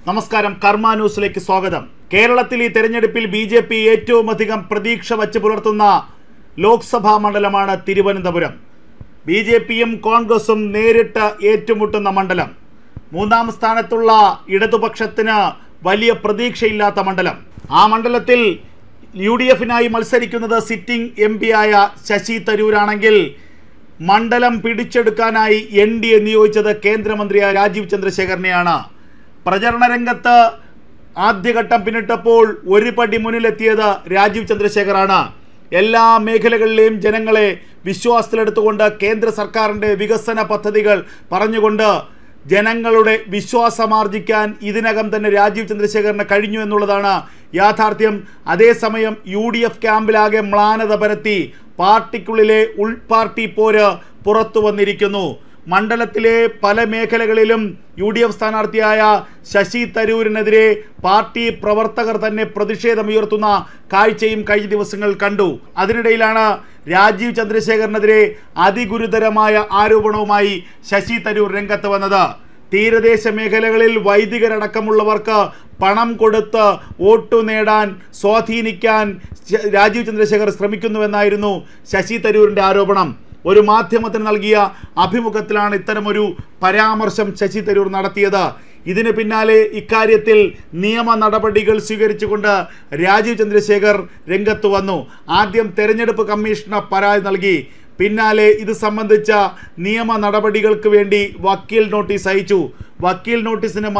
നമസ്കാരം, കർമ്മ ന്യൂസിലേക്ക് സ്വാഗതം. കേരളത്തിൽ ഈ തെരഞ്ഞെടുപ്പിൽ BJP ഏറ്റവും അധികം പ്രതീക്ഷ വച്ച് പുലർത്തുന്ന ലോക്സഭാ മണ്ഡലമാണ് തിരുവനന്തപുരം. BJPയും കോൺഗ്രസും നേരിട്ട് ഏറ്റുമുട്ടുന്ന മണ്ഡലം. മൂന്നാം സ്ഥാനത്തുള്ള ഇടതുപക്ഷത്തിന് വലിയ പ്രതീക്ഷയില്ലാത്ത മണ്ഡലം. ആ മണ്ഡലത്തിൽ UDFനായി മത്സരിക്കുന്നത് സിറ്റിംഗ് MP ആയ ശശി തരൂരാണെങ്കിൽ മണ്ഡലം പിടിച്ചെടുക്കാനായി NDA നിയോഗിച്ചത് കേന്ദ്രമന്ത്രിയായ രാജീവ് ചന്ദ്രശേഖരനെയാണ്. പ്രചരണ രംഗത്ത് ആദ്യഘട്ടം പിന്നിട്ടപ്പോൾ ഒരു പടി മുന്നിലെത്തിയത് രാജീവ് ചന്ദ്രശേഖറാണ്. എല്ലാ മേഖലകളിലെയും ജനങ്ങളെ വിശ്വാസത്തിലെടുത്തുകൊണ്ട് കേന്ദ്ര സർക്കാരിൻ്റെ വികസന പദ്ധതികൾ പറഞ്ഞുകൊണ്ട് ജനങ്ങളുടെ വിശ്വാസമാർജിക്കാൻ ഇതിനകം തന്നെ രാജീവ് ചന്ദ്രശേഖരന് കഴിഞ്ഞു എന്നുള്ളതാണ് യാഥാർത്ഥ്യം. അതേസമയം UDF ക്യാമ്പിലാകെ മ്ലാനത പരത്തി പാർട്ടിക്കുള്ളിലെ ഉൾപാർട്ടി പോര് പുറത്തു വന്നിരിക്കുന്നു. മണ്ഡലത്തിലെ പല മേഖലകളിലും UDF സ്ഥാനാർത്ഥിയായ ശശി തരൂരിനെതിരെ പാർട്ടി പ്രവർത്തകർ തന്നെ പ്രതിഷേധമുയർത്തുന്ന കാഴ്ചയും കഴിഞ്ഞ ദിവസങ്ങൾ കണ്ടു. അതിനിടയിലാണ് രാജീവ് ചന്ദ്രശേഖരനെതിരെ അതിഗുരുതരമായ ആരോപണവുമായി ശശി തരൂർ രംഗത്ത് വന്നത്. തീരദേശ മേഖലകളിൽ വൈദികരടക്കമുള്ളവർക്ക് പണം കൊടുത്ത് വോട്ടു നേടാൻ സ്വാധീനിക്കാൻ രാജീവ് ചന്ദ്രശേഖർ ശ്രമിക്കുന്നുവെന്നായിരുന്നു ശശി തരൂരിൻ്റെ ആരോപണം. ഒരു മാധ്യമത്തിന് നൽകിയ അഭിമുഖത്തിലാണ് ഇത്തരമൊരു പരാമർശം ശശി തരൂർ നടത്തിയത്. ഇതിന് പിന്നാലെ ഇക്കാര്യത്തിൽ നിയമ നടപടികൾ സ്വീകരിച്ചുകൊണ്ട് രാജീവ് ചന്ദ്രശേഖർ രംഗത്ത് വന്നു. ആദ്യം തെരഞ്ഞെടുപ്പ് കമ്മീഷന് പരാതി നൽകി. പിന്നാലെ ഇത് സംബന്ധിച്ച നിയമ നടപടികൾക്ക് വേണ്ടി വക്കീൽ നോട്ടീസ് അയച്ചു. വക്കീൽ നോട്ടീസിന്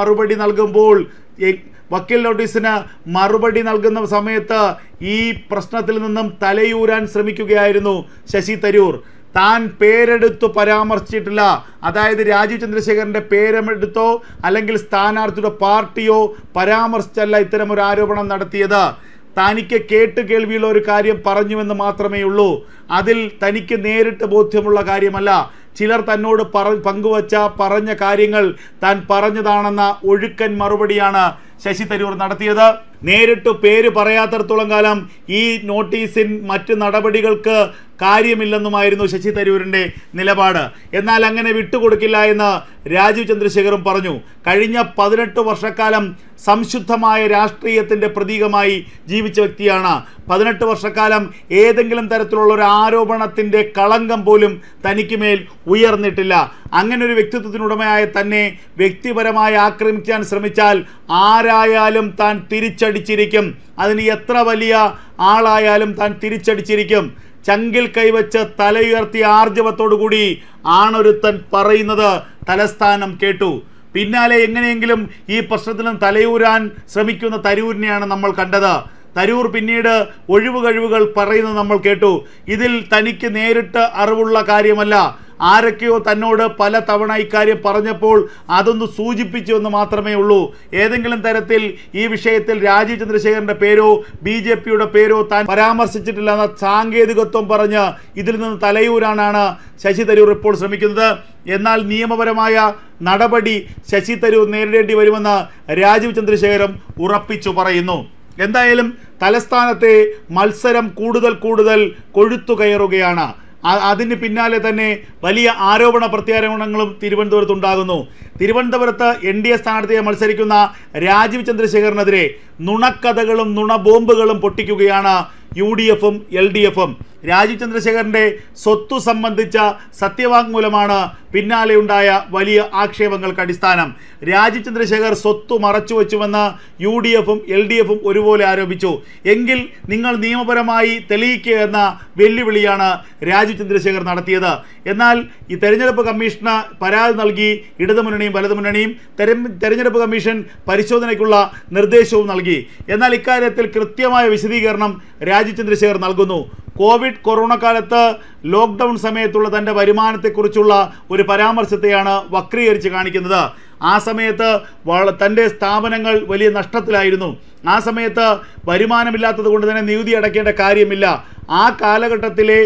മറുപടി നൽകുന്ന സമയത്ത് ഈ പ്രശ്നത്തിൽ നിന്നും തലയൂരാൻ ശ്രമിക്കുകയായിരുന്നു ശശി തരൂർ. താൻ പേരെടുത്തു പരാമർശിച്ചിട്ടില്ല. അതായത് രാജീവ് ചന്ദ്രശേഖരൻ്റെ പേരെടുത്തോ അല്ലെങ്കിൽ സ്ഥാനാർത്ഥിയുടെ പാർട്ടിയോ പരാമർശിച്ചല്ല ഇത്തരമൊരു ആരോപണം നടത്തിയത്. തനിക്ക് കേൾവിയുള്ള ഒരു കാര്യം പറഞ്ഞുവെന്ന് മാത്രമേ ഉള്ളൂ. അതിൽ തനിക്ക് നേരിട്ട് ബോധ്യമുള്ള കാര്യമല്ല. ചിലർ തന്നോട് പറഞ്ഞ കാര്യങ്ങൾ താൻ പറഞ്ഞതാണെന്ന ഒഴുക്കൻ മറുപടിയാണ് ശശി തരൂർ നടത്തിയത്. നേരിട്ട് പേര് പറയാത്തിടത്തോളം കാലം ഈ നോട്ടീസിൻ മറ്റ് നടപടികൾക്ക് കാര്യമില്ലെന്നുമായിരുന്നു ശശി തരൂരിൻ്റെ നിലപാട്. എന്നാൽ അങ്ങനെ വിട്ടുകൊടുക്കില്ല എന്ന് രാജീവ് ചന്ദ്രശേഖറും പറഞ്ഞു. കഴിഞ്ഞ 18 വർഷക്കാലം സംശുദ്ധമായ രാഷ്ട്രീയത്തിൻ്റെ പ്രതീകമായി ജീവിച്ച വ്യക്തിയാണ്. 18 വർഷക്കാലം ഏതെങ്കിലും തരത്തിലുള്ള ഒരു ആരോപണത്തിൻ്റെ കളങ്കം പോലും തനിക്ക് മേൽ ഉയർന്നിട്ടില്ല. അങ്ങനെ ഒരു വ്യക്തിത്വത്തിനുടമയായ തന്നെ വ്യക്തിപരമായി ആക്രമിക്കാൻ ശ്രമിച്ചാൽ ആരായാലും താൻ തിരിച്ചടിച്ചിരിക്കും. അതിന് എത്ര വലിയ ആളായാലും താൻ തിരിച്ചടിച്ചിരിക്കും. ചങ്കിൽ കൈവച്ച് തലയുയർത്തിയ ആർജവത്തോടുകൂടി ആണൊരുത്തൻ പറയുന്നത് തലസ്ഥാനം കേട്ടു. പിന്നാലെ എങ്ങനെയെങ്കിലും ഈ പ്രശ്നത്തിൽ നിന്ന് തലയൂരാൻ ശ്രമിക്കുന്ന തരൂരിനെയാണ് നമ്മൾ കണ്ടത്. തരൂർ പിന്നീട് ഒഴിവുകഴിവുകൾ പറയുന്നത് നമ്മൾ കേട്ടു. ഇതിൽ തനിക്ക് നേരിട്ട് അറിവുള്ള കാര്യമല്ല. ആരൊക്കെയോ തന്നോട് പല തവണ ഇക്കാര്യം പറഞ്ഞപ്പോൾ അതൊന്ന് സൂചിപ്പിച്ചു എന്ന് മാത്രമേ ഉള്ളൂ. ഏതെങ്കിലും തരത്തിൽ ഈ വിഷയത്തിൽ രാജീവ് ചന്ദ്രശേഖരൻ്റെ പേരോ BJPയുടെ പേരോ താൻ പരാമർശിച്ചിട്ടില്ല എന്ന സാങ്കേതികത്വം പറഞ്ഞ് ഇതിൽ നിന്ന് തലയൂരാനാണ് ശശി തരൂർ ഇപ്പോൾ ശ്രമിക്കുന്നത്. എന്നാൽ നിയമപരമായ നടപടി ശശി തരൂർ നേരിടേണ്ടി വരുമെന്ന് രാജീവ് ചന്ദ്രശേഖരം ഉറപ്പിച്ചു പറയുന്നു. എന്തായാലും തലസ്ഥാനത്തെ മത്സരം കൂടുതൽ കൊഴുത്തു കയറുകയാണ്. അതിന് പിന്നാലെ തന്നെ വലിയ ആരോപണ പ്രത്യാരോപണങ്ങളും തിരുവനന്തപുരത്തുണ്ടാകുന്നു. തിരുവനന്തപുരത്ത് NDA സ്ഥാനാർത്ഥിയെ മത്സരിക്കുന്ന രാജീവ് ചന്ദ്രശേഖരനെതിരെ നുണക്കഥകളും നുണബോംബുകളും പൊട്ടിക്കുകയാണ് UDFും LDFും. രാജീവ് ചന്ദ്രശേഖരൻ്റെ സ്വത്തു സംബന്ധിച്ച സത്യവാങ്മൂലമാണ് പിന്നാലെ ഉണ്ടായ വലിയ ആക്ഷേപങ്ങൾക്ക് അടിസ്ഥാനം. രാജീവ് ചന്ദ്രശേഖർ സ്വത്ത് മറച്ചുവെച്ചുവെന്ന് UDFും LDFും ഒരുപോലെ ആരോപിച്ചു. എങ്കിൽ നിങ്ങൾ നിയമപരമായി തെളിയിക്കുക എന്ന വെല്ലുവിളിയാണ് രാജീവ് ചന്ദ്രശേഖർ നടത്തിയത്. എന്നാൽ ഈ തെരഞ്ഞെടുപ്പ് കമ്മീഷന് പരാതി നൽകി ഇടതുമുന്നണിയും വലതുമുന്നണിയും. തെരഞ്ഞെടുപ്പ് കമ്മീഷൻ പരിശോധനയ്ക്കുള്ള നിർദ്ദേശവും നൽകി. എന്നാൽ ഇക്കാര്യത്തിൽ കൃത്യമായ വിശദീകരണം രാജീവ് ചന്ദ്രശേഖർ നൽകുന്നു. കൊറോണ കാലത്ത് ലോക്ക്ഡൗൺ സമയത്തുള്ള തൻ്റെ വരുമാനത്തെക്കുറിച്ചുള്ള ഒരു പരാമർശത്തെയാണ് വക്രീകരിച്ച് കാണിക്കുന്നത്. ആ സമയത്ത് തൻ്റെ സ്ഥാപനങ്ങൾ വലിയ നഷ്ടത്തിലായിരുന്നു. ആ സമയത്ത് വരുമാനമില്ലാത്തത് കൊണ്ട് തന്നെ നികുതി അടയ്ക്കേണ്ട കാര്യമില്ല. ആ കാലഘട്ടത്തിലെ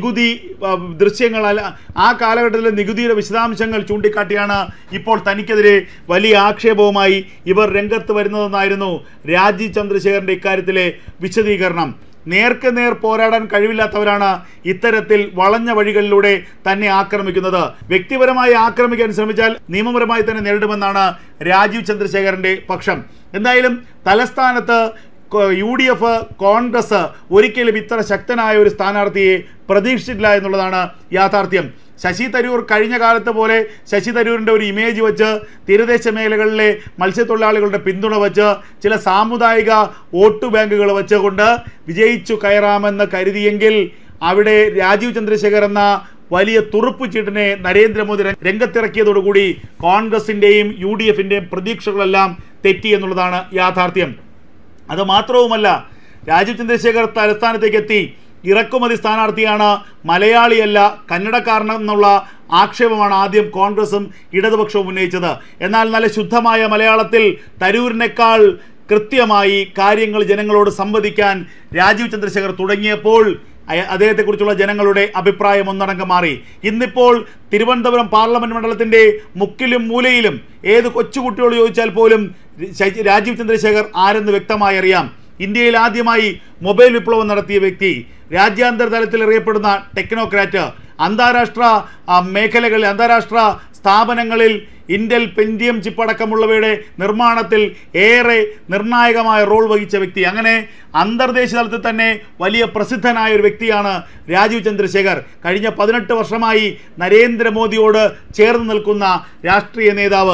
നികുതിയുടെ വിശദാംശങ്ങൾ ചൂണ്ടിക്കാട്ടിയാണ് ഇപ്പോൾ തനിക്കെതിരെ വലിയ ആക്ഷേപവുമായി ഇവർ രംഗത്ത് വരുന്നതെന്നായിരുന്നു രാജീവ് ചന്ദ്രശേഖരൻ്റെ ഇക്കാര്യത്തിലെ വിശദീകരണം. നേർക്ക് നേർ പോരാടാൻ കഴിവില്ലാത്തവരാണ് ഇത്തരത്തിൽ വളഞ്ഞ വഴികളിലൂടെ തന്നെ ആക്രമിക്കുന്നത്. വ്യക്തിപരമായി ആക്രമിക്കാൻ ശ്രമിച്ചാൽ നിയമപരമായി തന്നെ നേരിടുമെന്നാണ് രാജീവ് ചന്ദ്രശേഖറിന്റെ പക്ഷം. എന്തായാലും തലസ്ഥാനത്ത് UDF കോൺഗ്രസ് ഒരിക്കലും ഇത്ര ശക്തനായ ഒരു സ്ഥാനാർത്ഥിയെ പ്രതീക്ഷിച്ചിട്ടില്ല എന്നുള്ളതാണ് യാഥാർത്ഥ്യം. ശശി തരൂർ കഴിഞ്ഞ കാലത്ത് പോലെ ശശി തരൂരിൻ്റെ ഒരു ഇമേജ് വെച്ച് തീരദേശ മേഖലകളിലെ മത്സ്യത്തൊഴിലാളികളുടെ പിന്തുണ വെച്ച് ചില സാമുദായിക വോട്ട് ബാങ്കുകൾ വെച്ചുകൊണ്ട് വിജയിച്ചു കയറാമെന്ന് കരുതിയെങ്കിൽ അവിടെ രാജീവ് ചന്ദ്രശേഖർ എന്ന വലിയ തുറുപ്പ് ചീട്ടിനെ നരേന്ദ്രമോദി രംഗത്തിറക്കിയതോടുകൂടി കോൺഗ്രസിൻ്റെയും UDFിൻ്റെയും പ്രതീക്ഷകളെല്ലാം തെറ്റി എന്നുള്ളതാണ് യാഥാർത്ഥ്യം. അത് മാത്രവുമല്ല, രാജീവ് ചന്ദ്രശേഖർ തലസ്ഥാനത്തേക്ക് എത്തി ഇറക്കുമതി സ്ഥാനാർത്ഥിയാണ്, മലയാളിയല്ല, കന്നഡക്കാരനെന്നുള്ള ആക്ഷേപമാണ് ആദ്യം കോൺഗ്രസും ഇടതുപക്ഷവും ഉന്നയിച്ചത്. എന്നാൽ നല്ല ശുദ്ധമായ മലയാളത്തിൽ തരൂരിനേക്കാൾ കൃത്യമായി കാര്യങ്ങൾ ജനങ്ങളോട് സംവദിക്കാൻ രാജീവ് ചന്ദ്രശേഖർ തുടങ്ങിയപ്പോൾ അദ്ദേഹത്തെക്കുറിച്ചുള്ള ജനങ്ങളുടെ അഭിപ്രായം ഒന്നടങ്കം മാറി. ഇന്നിപ്പോൾ തിരുവനന്തപുരം പാർലമെന്റ് മണ്ഡലത്തിൻ്റെ മുക്കിലും മൂലയിലും ഏത് കൊച്ചുകുട്ടിയോട് ചോദിച്ചാൽ പോലും രാജീവ് ചന്ദ്രശേഖർ ആരെന്ന് വ്യക്തമായി അറിയാം. ഇന്ത്യയിൽ ആദ്യമായി മൊബൈൽ വിപ്ലവം നടത്തിയ വ്യക്തി, രാജ്യാന്തര തലത്തിൽ അറിയപ്പെടുന്ന ടെക്നോക്രാറ്റ്, അന്താരാഷ്ട്ര മേഖലകളിൽ അന്താരാഷ്ട്ര സ്ഥാപനങ്ങളിൽ ഇന്റൽ പെന്റിയം ചിപ്പ് അടക്കമുള്ളവയുടെ നിർമ്മാണത്തിൽ ഏറെ നിർണായകമായ റോൾ വഹിച്ച വ്യക്തി. അങ്ങനെ അന്തർദേശീയ തലത്തിൽ തന്നെ വലിയ പ്രസിദ്ധനായ ഒരു വ്യക്തിയാണ് രാജീവ് ചന്ദ്രശേഖർ. കഴിഞ്ഞ 18 വർഷമായി നരേന്ദ്രമോദിയോട് ചേർന്ന് നിൽക്കുന്ന രാഷ്ട്രീയ നേതാവ്,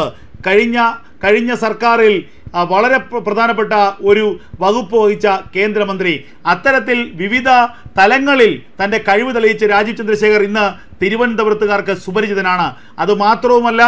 കഴിഞ്ഞ സർക്കാരിൽ വളരെ പ്രധാനപ്പെട്ട ഒരു വകുപ്പ് വഹിച്ച കേന്ദ്രമന്ത്രി. അത്തരത്തിൽ വിവിധ തലങ്ങളിൽ തൻ്റെ കഴിവ് തെളിയിച്ച രാജീവ് ചന്ദ്രശേഖർ ഇന്ന് തിരുവനന്തപുരത്തുകാർക്ക് സുപരിചിതനാണ്. അതുമാത്രവുമല്ല,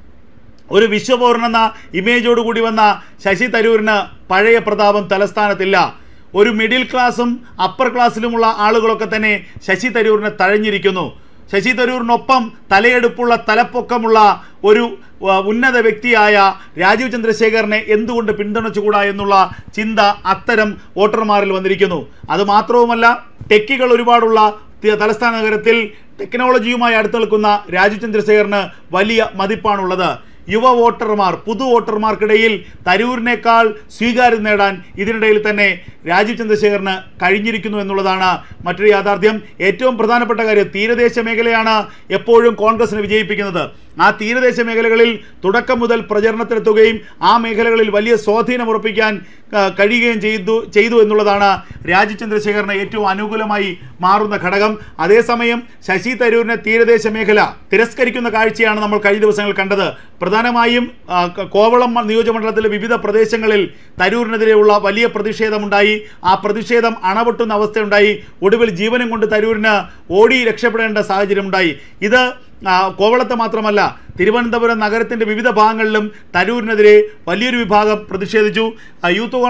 ഒരു വിശ്വപൗരനെന്ന ഇമേജോടുകൂടി വന്ന ശശി തരൂരിന് പഴയ പ്രതാപം തലസ്ഥാനത്തില്ല. ഒരു മിഡിൽ ക്ലാസ്സും അപ്പർ ക്ലാസ്സിലുമുള്ള ആളുകളൊക്കെ തന്നെ ശശി തരൂരിനെ തഴഞ്ഞിരിക്കുന്നു. ശശി തരൂരിനൊപ്പം തലയെടുപ്പുള്ള തലപ്പൊക്കമുള്ള ഒരു ഉന്നത വ്യക്തിയായ രാജീവ് ചന്ദ്രശേഖറിനെ എന്തുകൊണ്ട് പിന്തുണച്ചുകൂടാ എന്നുള്ള ചിന്ത അത്തരം വോട്ടർമാരിൽ വന്നിരിക്കുന്നു. അതുമാത്രവുമല്ല, ടെക്കികൾ ഒരുപാടുള്ള തലസ്ഥാന നഗരത്തിൽ ടെക്നോളജിയുമായി അടുത്ത് നിൽക്കുന്ന രാജീവ് ചന്ദ്രശേഖറിന് വലിയ മതിപ്പാണുള്ളത്. യുവ വോട്ടർമാർ, പുതു വോട്ടർമാർക്കിടയിൽ തരൂരിനേക്കാൾ സ്വീകാര്യത നേടാൻ ഇതിനിടയിൽ തന്നെ രാജീവ് ചന്ദ്രശേഖറിന് കഴിഞ്ഞിരിക്കുന്നു എന്നുള്ളതാണ് മറ്റൊരു യാഥാർത്ഥ്യം. ഏറ്റവും പ്രധാനപ്പെട്ട കാര്യം, തീരദേശ മേഖലയാണ് എപ്പോഴും കോൺഗ്രസിനെ വിജയിപ്പിക്കുന്നത്. ആ തീരദേശ മേഖലകളിൽ തുടക്കം മുതൽ പ്രചരണത്തിലെത്തുകയും ആ മേഖലകളിൽ വലിയ സ്വാധീനം ഉറപ്പിക്കാൻ കഴിയുകയും ചെയ്തു എന്നുള്ളതാണ് രാജീവ് ചന്ദ്രശേഖറിന് ഏറ്റവും അനുകൂലമായി മാറുന്ന ഘടകം. അതേസമയം ശശി തരൂരിനെ തീരദേശ മേഖല തിരസ്കരിക്കുന്ന കാഴ്ചയാണ് നമ്മൾ കഴിഞ്ഞ ദിവസങ്ങൾ കണ്ടത്. പ്രധാനമായും കോവളം നിയോജകമണ്ഡലത്തിലെ വിവിധ പ്രദേശങ്ങളിൽ തരൂരിനെതിരെയുള്ള വലിയ പ്രതിഷേധമുണ്ടായി. ആ പ്രതിഷേധം അണപൊട്ടുന്ന അവസ്ഥയുണ്ടായി. ഒടുവിൽ ജീവനും കൊണ്ട് തരൂരിന് ഓടി രക്ഷപ്പെടേണ്ട സാഹചര്യമുണ്ടായി. ഇത് കോവളത്ത് മാത്രമല്ല, തിരുവനന്തപുരം നഗരത്തിൻ്റെ വിവിധ ഭാഗങ്ങളിലും തരൂരിനെതിരെ വലിയൊരു വിഭാഗം പ്രതിഷേധിച്ചു. യൂത്ത്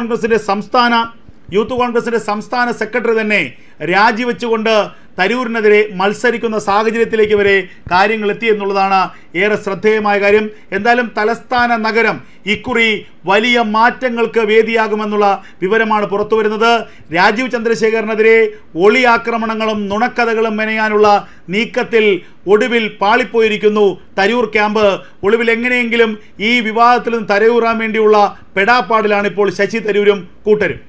കോൺഗ്രസിൻ്റെ സംസ്ഥാന സെക്രട്ടറി തന്നെ രാജിവെച്ചുകൊണ്ട് തരൂരിനെതിരെ മത്സരിക്കുന്ന സാഹചര്യത്തിലേക്ക് വരെ കാര്യങ്ങൾ എത്തി എന്നുള്ളതാണ് ഏറെ ശ്രദ്ധേയമായ കാര്യം. എന്തായാലും തലസ്ഥാന നഗരം ഇക്കുറി വലിയ മാറ്റങ്ങൾക്ക് വേദിയാകുമെന്നുള്ള വിവരമാണ് പുറത്തുവരുന്നത്. രാജീവ് ചന്ദ്രശേഖറിനെതിരെ ഒളി ആക്രമണങ്ങളും നുണക്കഥകളും മെനയാനുള്ള നീക്കത്തിൽ ഒടുവിൽ പാളിപ്പോയിരിക്കുന്നു തരൂർ ക്യാമ്പ്. ഒടുവിൽ എങ്ങനെയെങ്കിലും ഈ വിവാദത്തിൽ നിന്ന് തരയൂറാൻ വേണ്ടിയുള്ള പെടാപ്പാടിലാണ് ഇപ്പോൾ ശശി തരൂരും കൂട്ടരും.